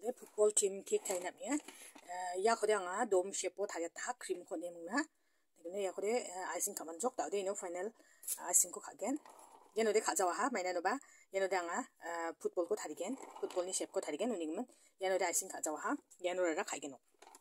풋볼 팀 케이크 타이남이야. 야 거대anga 돔 쉐포 타렸다 크림 코네 먹나. 근데 야 거대 아이싱 가만 적 다데 이노 파이널 아이싱 코 가겐. 얘노데 가져와 하 마이나노 바 얘노데anga 풋볼 코 타리겐 풋볼니 쉐프 코 타리겐 우니면 얘노데 아이싱 가져와 하 얘노라라 가이겐.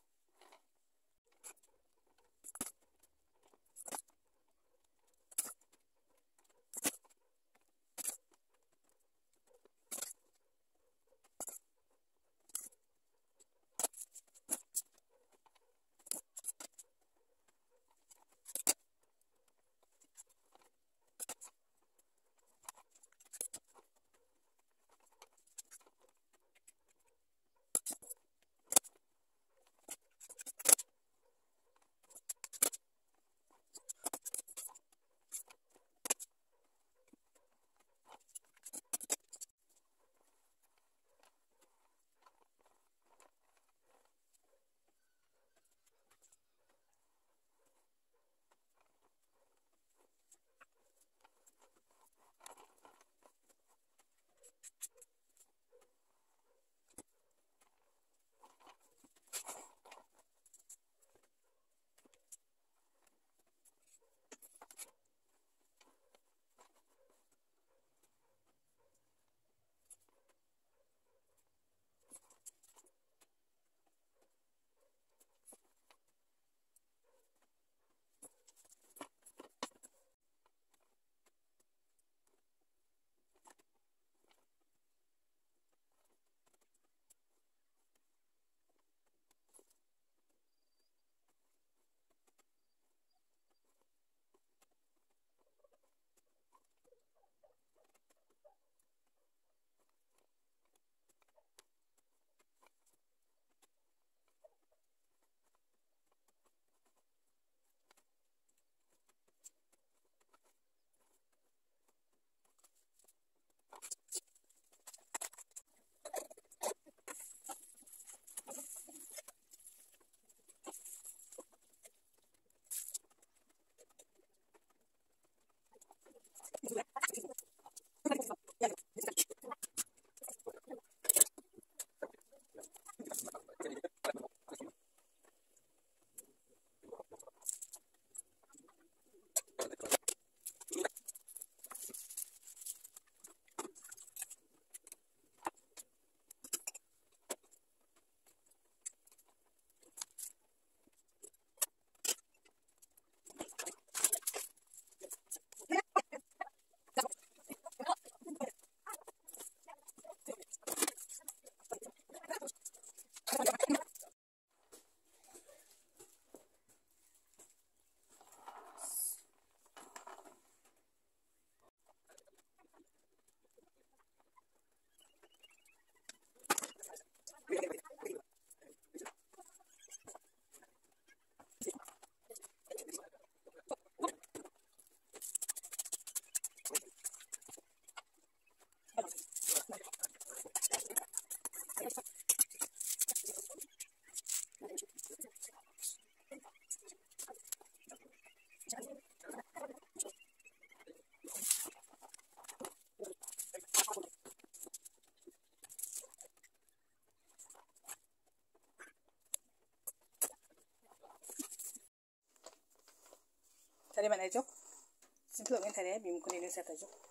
Tadi mana jok? Simple kan tadi bim kuning ini saya jok.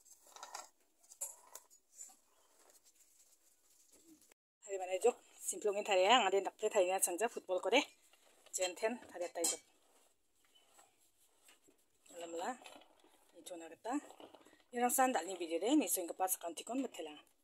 Tadi mana jok? Simple kan tadi yang ada nakte tadi yang sangja football kore. Jenten tadi tadi jok. Mula-mula itu nak kata. Yang sandal ni video deh, ni so ingin pas kantikon betul lah.